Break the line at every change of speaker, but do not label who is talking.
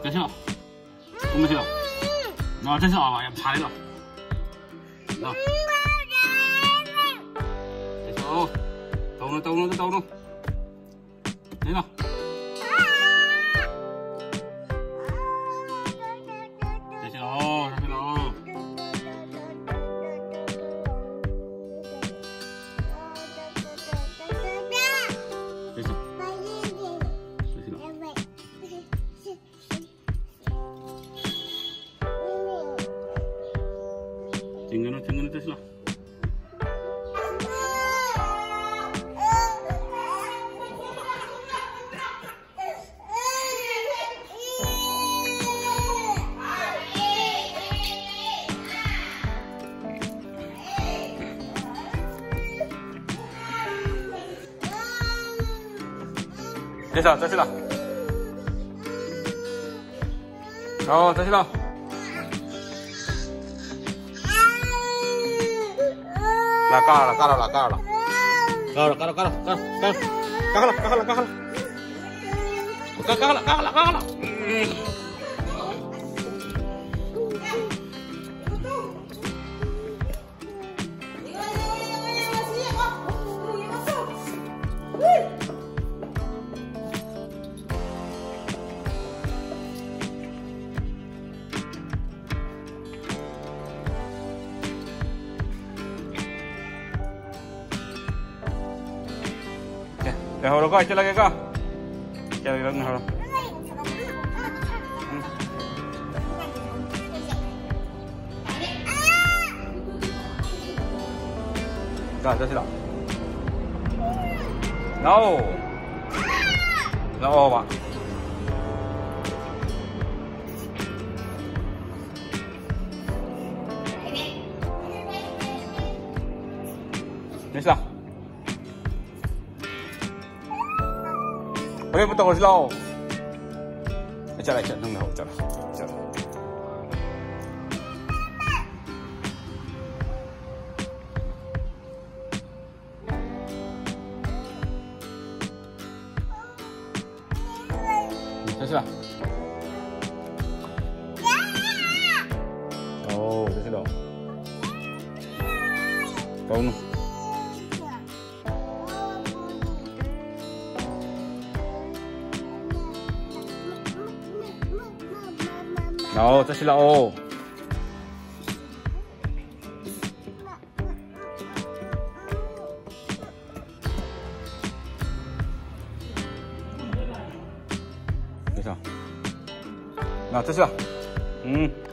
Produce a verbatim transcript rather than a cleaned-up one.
站起了，我们去了，那站起了啊，要爬来了，那，站起了，动了动了动了，来了，站起了哦，站起了哦，站起。 tinggal lo, tinggal atas lah. Desa, atas lah. Oh, atas lah. Lah kalah, kalah, lah kalah. Kalah, kalah, kalah, kalah, kalah. Kalah, kalah, kalah. Kalah, kalah, kalah. Dah holo kau, lagi kau. Cari lagi holo. Kau dah siap. No. No, Pak. Ni siap. Okey, betul kau silau. Macam macam nang dah, macam. Macam. Macam silau. Oh, macam silau. Kau nu. Oh, tas sila oh. Bisa. Nah, tas sila. Hmm.